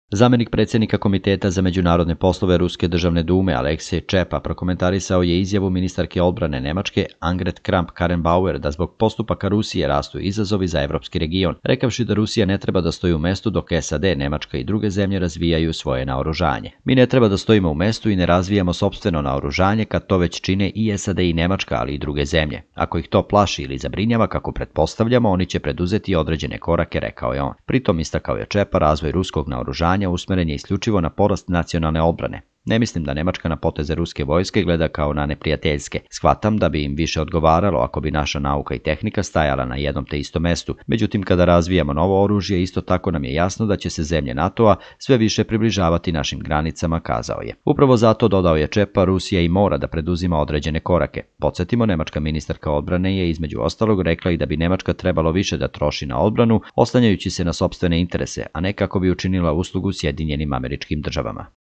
Zamjenik predsjednika Komiteta za međunarodne poslove Ruske državne dume Aleksej Čepa prokomentarisao je izjavu ministarke odbrane Nemačke Annegret Kramp-Karrenbauer da zbog postupaka Rusije rastu izazovi za evropski region, rekavši da Rusija ne treba da stoji u mestu dok SAD, Nemačka i druge zemlje razvijaju svoje naoružanje. Mi ne treba da stojimo u mestu i ne razvijamo sopstveno naoružanje kad to već čine i SAD i Nemačka, ali i druge zemlje. Ako ih to plaši ili zabrinjava, kako pretpostavljamo, oni će preduzeti određene korake, rekao je on. Pritom istakao je Čepa razvoj ruskog naoružanja usmeren je isključivo na porast nacionalne odbrane. Ne mislim da Nemačka na poteze ruske vojske gleda kao na neprijateljske. Shvatam da bi im više odgovaralo ako bi naša nauka i tehnika stajala na jednom te istom mestu. Međutim, kada razvijamo novo oružje, isto tako nam je jasno da će se zemlje NATO-a sve više približavati našim granicama, kazao je. Upravo zato, dodao je Čepa, Rusija i mora da preduzima određene korake. Podsjetimo, nemačka ministarka odbrane je između ostalog rekla i da bi Nemačka trebalo više da troši na odbranu, oslanjajući se na sopstvene interese, a ne kako bi učinila uslugu Sjedinjenim Američkim Državama.